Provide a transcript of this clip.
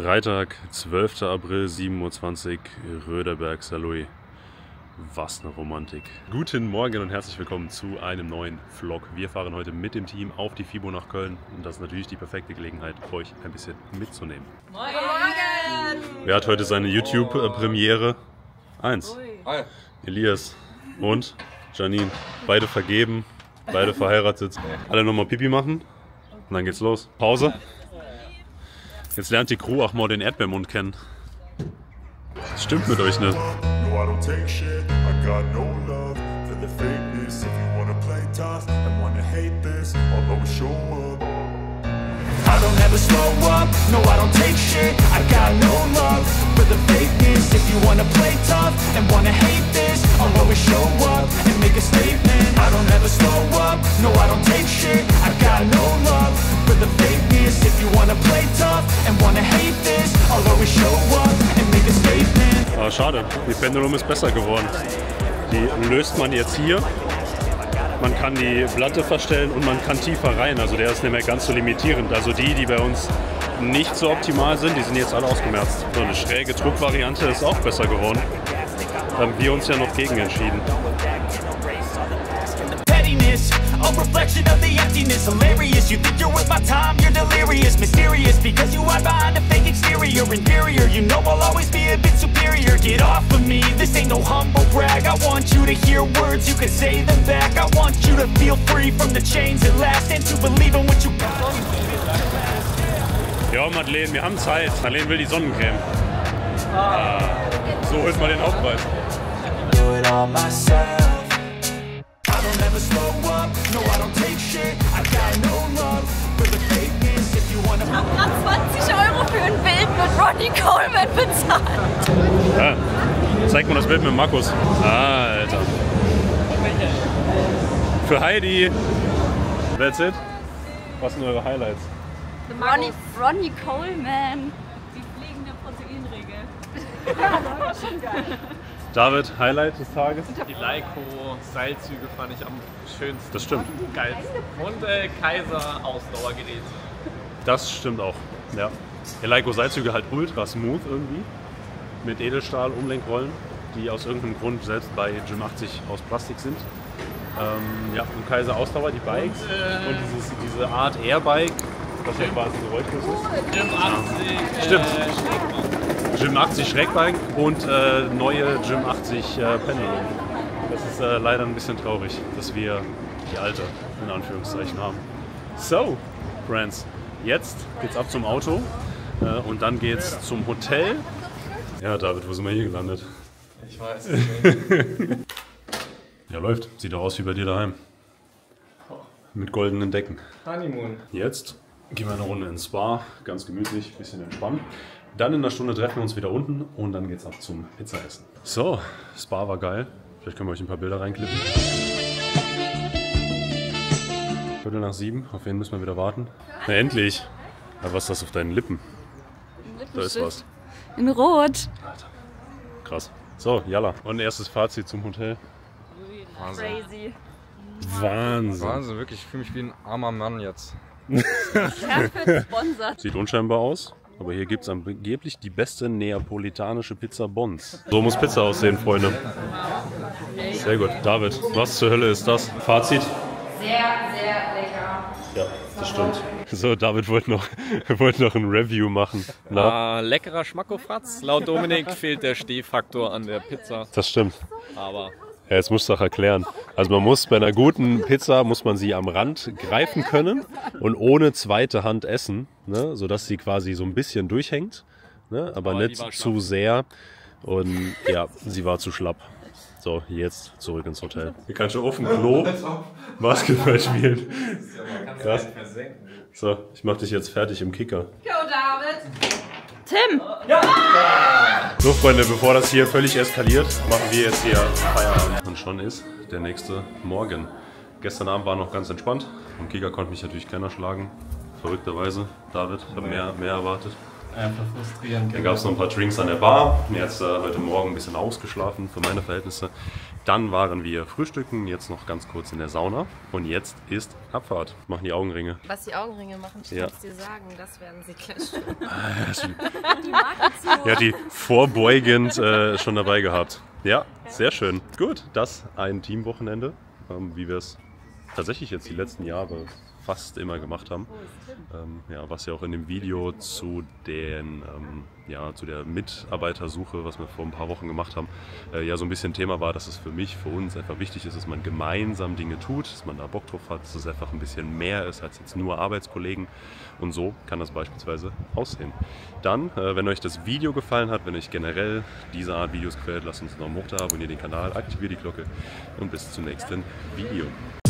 Freitag, 12. April, 7:20 Uhr, Röderberg, Saarlouis. Was eine Romantik. Guten Morgen und herzlich willkommen zu einem neuen Vlog. Wir fahren heute mit dem Team auf die FIBO nach Köln und das ist natürlich die perfekte Gelegenheit, euch ein bisschen mitzunehmen. Morgen! Wer hat heute seine YouTube-Premiere? Eins. Hi. Elias und Janine. Beide vergeben, beide verheiratet. Alle nochmal Pipi machen und dann geht's los. Pause. Jetzt lernt die Crew auch mal den Erdbeermund kennen. Das stimmt mit euch nicht. No, I don't take shit. I got no love for the fakeness. If you wanna play tough and wanna hate this, I'll always show up. I don't ever slow up. No, I don't take shit. I got no love for the fakeness. If you wanna play tough and wanna hate this, I'll always show up and make a statement. I don't ever slow up. No, I don't take shit. I got no love for the fakeness. If you wanna play tough and wanna hate this, I'll always show up and make a statement. Aber schade, die Pendulum ist besser geworden. Die löst man jetzt hier. Man kann die Platte verstellen und man kann tiefer rein. Also der ist nicht mehr ganz so limitierend. Also die bei uns nicht so optimal sind, die sind jetzt alle ausgemerzt. So eine schräge Druckvariante ist auch besser geworden. Da haben wir uns ja noch gegen entschieden. A reflection of the emptiness, hilarious. You think you're worth my time, you're delirious. Mysterious, because you hide behind a fake exterior. Inferior, you know I'll always be a bit superior. Get off of me, this ain't no humble brag. I want you to hear words, you can say them back. I want you to feel free from the chains at last, and to believe in what you got. Ja, Madeleine, wir haben Zeit. Madeleine will die Sonnencreme. So holt man den Hauptpreis. Do it all myself. I don't ever slow up. No, I don't take shit. I got no love for the fakeness. If you wanna. Ich hab grad 20 € für ein Bild mit Ronnie Coleman bezahlt. Ja. Zeig mal das Bild mit Markus. Alter. Für Heidi. That's it. Was sind eure Highlights? Ronnie Coleman. Die fliegende Proteinregel. Schon geil. David, Highlight des Tages? Die Leiko-Seilzüge fand ich am schönsten. Das stimmt. Geil. Und Kaiser-Ausdauergerät. Das stimmt auch. Ja. Die Leiko-Seilzüge halt ultra smooth irgendwie. Mit Edelstahl-Umlenkrollen, die aus irgendeinem Grund selbst bei Gym 80 aus Plastik sind. Ja, und Kaiser Ausdauer, die Bikes. Und diese Art Airbike, was ja quasi geräuschlos ist. Gym 80. Stimmt. Gym 80 Schrägbike und neue Gym 80 Pendulum. Das ist leider ein bisschen traurig, dass wir die alte in Anführungszeichen haben. So, Friends, jetzt geht's ab zum Auto und dann geht's zum Hotel. Ja, David, wo sind wir hier gelandet? Ich weiß. Ja, läuft. Sieht doch aus wie bei dir daheim. Mit goldenen Decken. Honeymoon. Jetzt gehen wir eine Runde ins Spa, ganz gemütlich, bisschen entspannen. Dann in einer Stunde treffen wir uns wieder unten und dann geht's ab zum Pizzaessen. So, Spa war geil. Vielleicht können wir euch ein paar Bilder reinklippen. 7:15, auf wen müssen wir wieder warten? Na endlich! Aber was ist das auf deinen Lippen? Da ist was. In Rot. Alter, krass. So, Jalla. Und erstes Fazit zum Hotel. Crazy. Wahnsinn. Wahnsinn, wirklich. Ich fühle mich wie ein armer Mann jetzt. Perfekt sponsert. Sieht unscheinbar aus. Aber hier gibt es angeblich die beste neapolitanische Pizza Bons. So muss Pizza aussehen, Freunde. Sehr gut. David, was zur Hölle ist das? Fazit? Sehr, sehr lecker. Ja, das stimmt. So, David wollte noch ein Review machen. Na? Leckerer Schmackofatz. Laut Dominik fehlt der Stehfaktor an der Pizza. Das stimmt. Aber Ja, jetzt musst du auch erklären. Also man muss bei einer guten Pizza, muss man sie am Rand greifen können und ohne zweite Hand essen, ne, sodass sie quasi so ein bisschen durchhängt, ne, aber nicht zu sehr. Und ja, sie war zu schlapp. So, jetzt zurück ins Hotel. Hier kannst du auf dem Klo Basketball spielen. Krass. So, ich mach dich jetzt fertig im Kicker. Go, David. Tim. So, Freunde, bevor das hier völlig eskaliert, machen wir jetzt hier Feierabend. Und schon ist der nächste Morgen. Gestern Abend war noch ganz entspannt. Am Kicker konnte mich natürlich keiner schlagen. Verrückterweise. David, ich habe mehr erwartet. einfach frustrierend. Dann gab es noch ein paar Drinks an der Bar. Jetzt heute Morgen ein bisschen ausgeschlafen für meine Verhältnisse. Dann waren wir frühstücken, jetzt noch ganz kurz in der Sauna und jetzt ist Abfahrt. Machen die Augenringe. Was die Augenringe machen, ich kann es dir sagen, das werden sie gleich tun. Die Markenzieher. Ja, die vorbeugend schon dabei gehabt. Ja, sehr schön. Gut, das ein Teamwochenende, wie wir es tatsächlich jetzt die letzten Jahre fast immer gemacht haben. Ja, was ja auch in dem Video zu der Mitarbeitersuche, was wir vor ein paar Wochen gemacht haben, ja so ein bisschen Thema war, dass es für uns einfach wichtig ist, dass man gemeinsam Dinge tut, dass man da Bock drauf hat, dass es einfach ein bisschen mehr ist als jetzt nur Arbeitskollegen, und so kann das beispielsweise aussehen. Dann, wenn euch das Video gefallen hat, wenn euch generell diese Art Videos gefällt, lasst uns einen Daumen hoch da, abonniert den Kanal, aktiviert die Glocke und bis zum nächsten Video.